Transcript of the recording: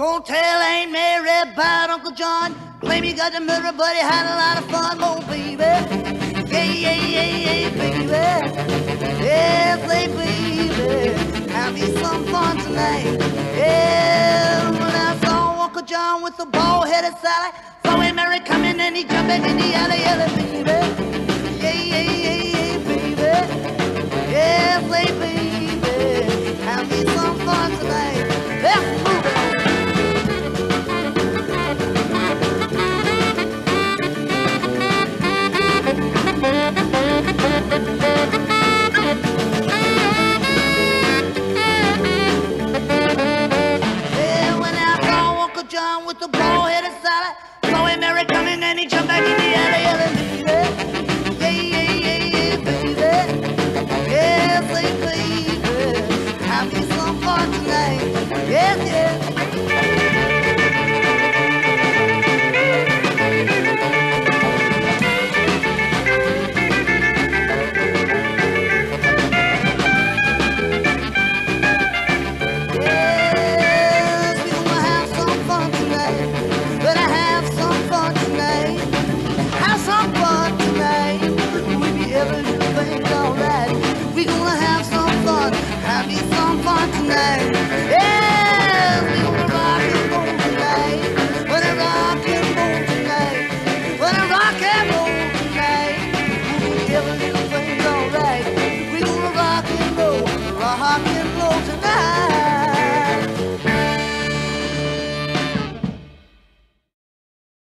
Gonna tell Aunt Mary about Uncle John. Claim he got the murder, but he had a lot of fun. Oh, baby. Yeah, yeah, yeah, yeah, baby. Yeah, say, baby. Have you some fun tonight? Yeah, when I saw Uncle John with the bald-headed Sally, saw Aunt Mary coming and he jumping in the alley, yelling, baby. Yeah, yeah, yeah, yeah, baby. Yeah, say, baby. Have you some fun tonight? Let's move it on. Yeah, when I saw Uncle John with the bald-headed Sally, saw Aunt Mary